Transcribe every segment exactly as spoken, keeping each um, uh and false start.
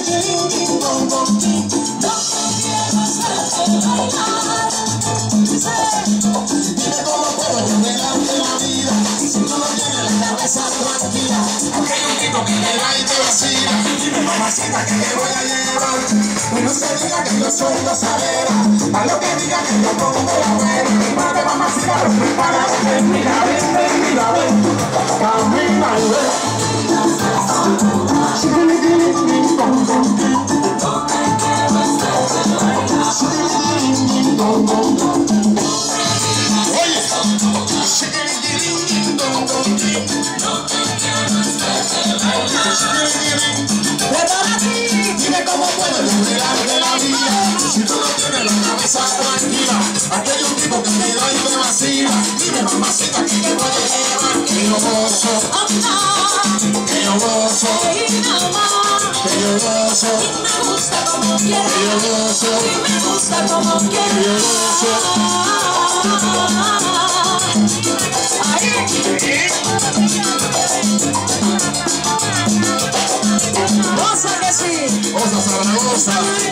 Mamacita, que te voy a llevar. No se diga que yo soy gozadera, a lo que diga que yo pongo la buena. Mi madre, mamacita, los prepara. Mira, ven, ven, mira, ven. Camina y ven. Oye, dime cómo puedo liberar de la vida. Si tú no tienes la cabeza tranquila, aquí hay un tipo que me da y me vacila. Dime, mamacita, que te voy a llevar. Que yo gozo, que yo gozo, que yo gozo, me gusta como quieras, que yo gozo, me gusta como quieras, que yo gozo. Goza que sí. Goza, Zaragoza.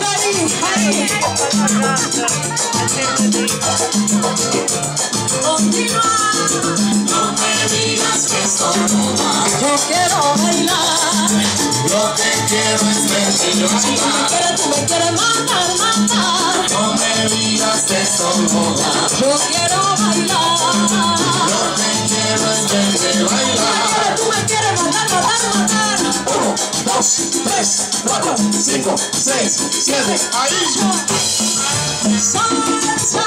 Continúa. No me digas que estoy muda. Yo quiero bailar. Lo que quiero es verte yo Si tú me bailar. quieres, tú me quieres matar, matar. No me digas que estoy muda. Yo quiero bailar. Lo que quiero es verte bailar. Tú me quieres matar, matar, matar. Uno, dos, tres, cuatro, cinco, seis, siete, ahí. Salsa.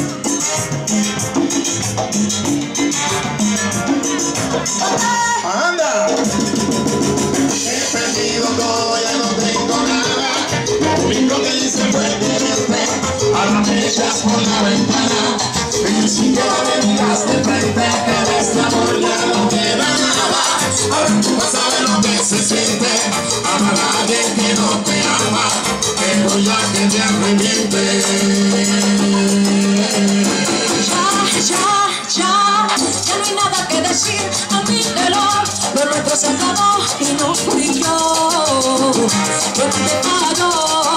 Anda. He perdido todo, ya no tengo nada. Lo único que hice fue quererte. Ahora me echas por la ventana. Y ni siquiera me miras de frente. Que de este amor ya no queda nada. Ahora tú vas a ver lo que se siente. Amar a alguien que no te ama. Pero ya que te arrepiente. Ya, ya, ya, ya no hay nada que decir a mi dolor. Lo nuestro se acabó y no fui yo. Yo te fallo.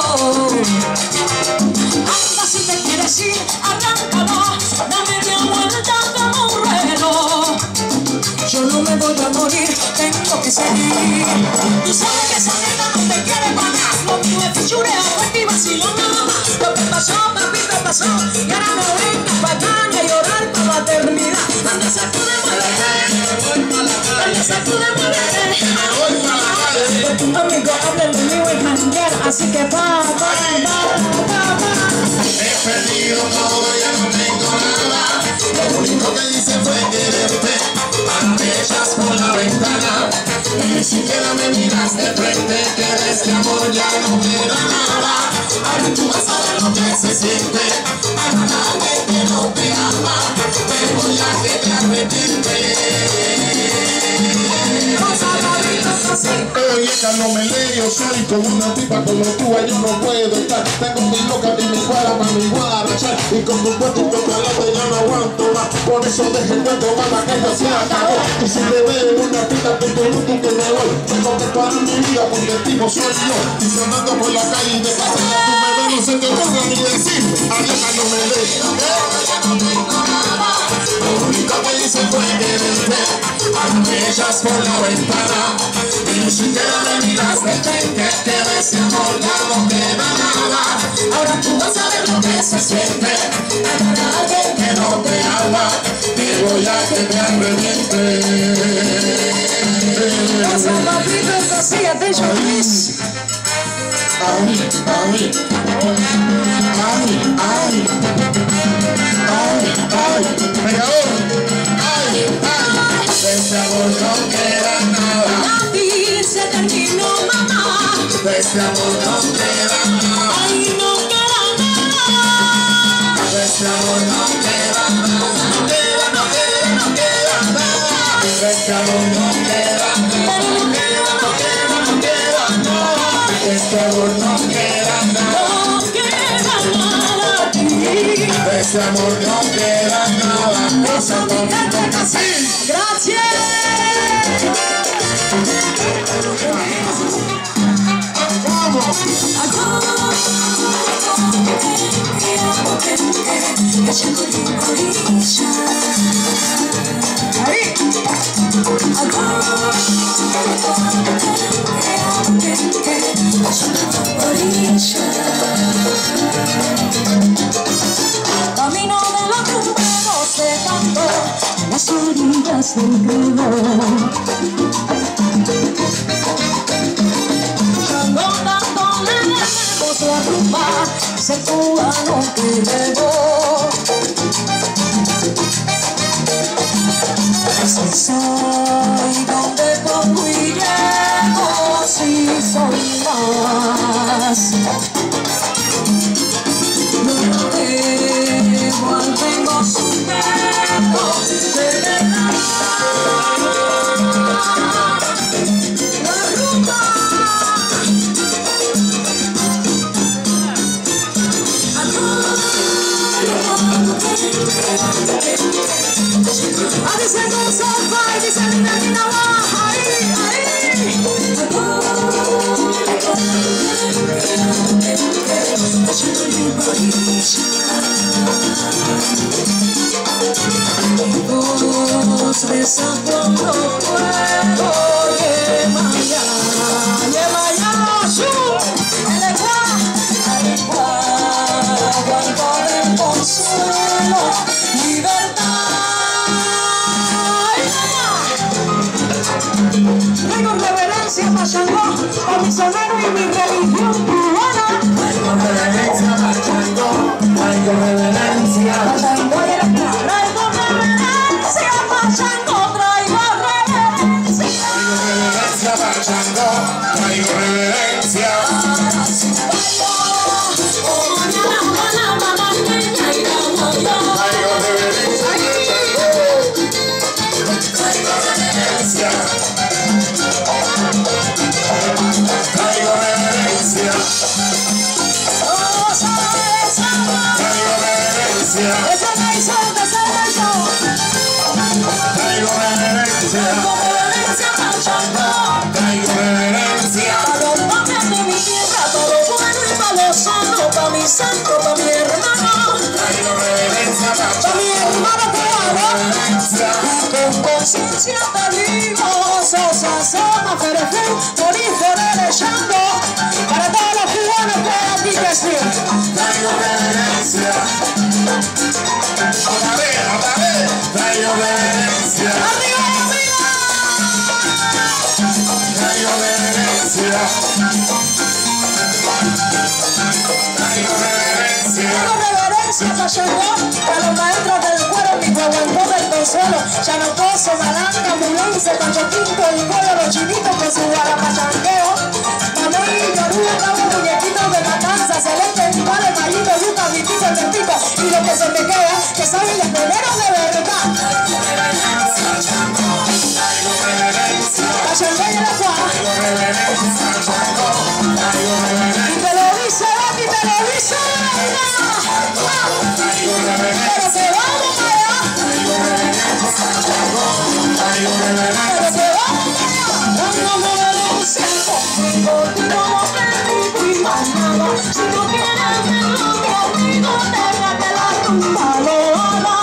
Anda, si te quieres ir, arráncalo. Dame media vuelta como un reloj. Yo no me voy a morir, tengo que seguir. Tú sabes que esa nena no te quiere pagar. Lo mío es fichureo, es mi vacilón nada más. Lo que pasó, papito, pasó. Y ahora no vengas pa' acá ni a llorar pa' la eternidad. Anda, sacude, muévete. Anda, sacude, muévete. Tu amigo habla el mío y janguear, así que pa, pa, pa, pa, pa. He perdido todo, ya no tengo nada. Lo único que hice fue quererte. Ahora me echas por la ventana. Y ni siquiera me miras de frente. Que de este amor ya no queda nada. Ahora tú vas a ver lo que se siente. Amar a alguien que no te ama. Pero ya que te arrepientes. Oye, Carlos Melé, yo soy como una tipa como tú, yo no puedo estar. Tengo mi loca y mi cuadra para mi guarachar. Y con tu cuerpo y tu calor yo no aguanto más. Por eso deje el cuento, mamá, que ya se acabó. Y si te veo una pita, te pregunto que me voy. Tengo que parar mi vida porque el tipo soy yo. Y sonando por la calle y de casa ya tú me ves, no se te ocurra ni decir adiós, Carlos Melé. Lo único que hice fue quererte. Ahora me echas por la ventana. Y ni siquiera me miras de frente. Que de ese amor ya no queda nada. Ahora tú vas a ver lo que se siente. Amar a alguien que no te ama. Pero ya que te arrepientes. Pasa, papito, así, attention, please. Ay, ay, ay, ay, ay, ay, pegador, ay, ay, de este amor no queda nada. La vida se terminó, mamá. De este amor no queda nada. Ay, no queda nada. De este amor no queda nada. No queda, no queda, no queda nada. De este amor no queda nada. No queda, no queda, no queda nada. De este amor no queda nada. No queda nada aquí. De este amor no queda nada. Cosa conmigo así. Gracias. Vamos. Camino de la tumba, no sé tanto las orillas del río. Chango tanto le debemos la rumba, ese cubano que llegó. Si soy donde pongo y llego, si soy más. No debo al vengo su dedo de la rumba. I just had no so far, this and that in our Dos besos cuando puedo, yemaya, yemaya, shu, el igual, el igual, guardo del consuelo, libertad. Tengo reverencia para Chango, a mi sonero y mi religión cubana. Traigo reverencia para Chango, traigo reverencia. Para Chango y el traigo reverencia para Chango, traigo reverencia. Traigo reverencia para Chango, traigo reverencia. Traigo reverencia Traigo reverencia. Traigo reverencia. Ese me hizo, ese me hizo. Traigo reverencia. Traigo reverencia para Chango. Traigo reverencia. Para los papias de mi tierra, todo bueno y para los santos, para mi santo, para mi hermano. Traigo reverencia para Para mi hermano cubano. reverencia. Con conciencia te digo, Sosa, Soma, Ferefú, Morir, Forel, Chango. Para todos los cubanos que aquí que sí. Traigo reverencia. Otra vez, otra vez. Traigo reverencia. ¡Arriba, arriba! Traigo reverencia. Traigo reverencia. Tengo reverencia para Chango, para los maestros del cuero, mi guaguancó del consuelo, Chanocoso, Malanga, Mulense, Pancho Quinto, el cuero, los chinitos con su guarapachanqueo, Mamey, Yoruba, Cabo, muñequitos de matanza, Celeste, Vale, Mayito, Yuca, Vitito, el Testico, y lo que se me queda, que saben los primeros de verdad. Traigo reverencia. La Chango y la Juana, Traigo reverencia. Chango. Traigo reverencia. y te lo dice, Betty, te lo dice, Traigo reverencia. pero que vamos allá, Traigo reverencia. Chango. Traigo reverencia. pero que vamos allá, dando reverencia conmigo, tú no me digo y más nada, si no quieres ver lo que amigo, déjate la rumba, lo haga.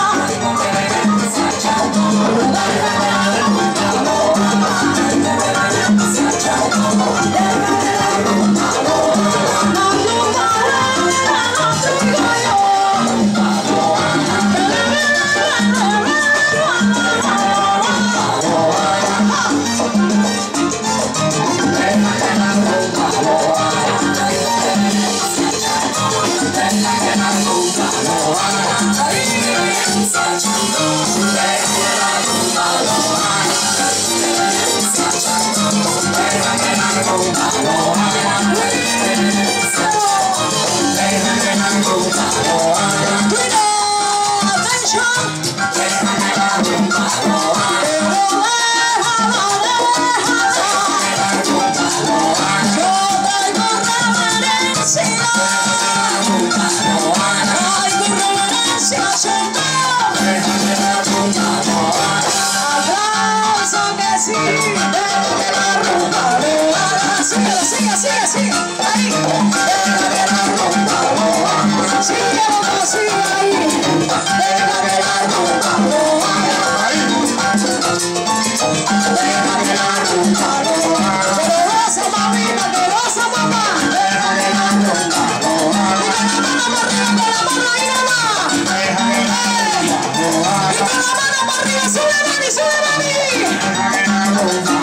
Arriba, sube, mami, sube, mami.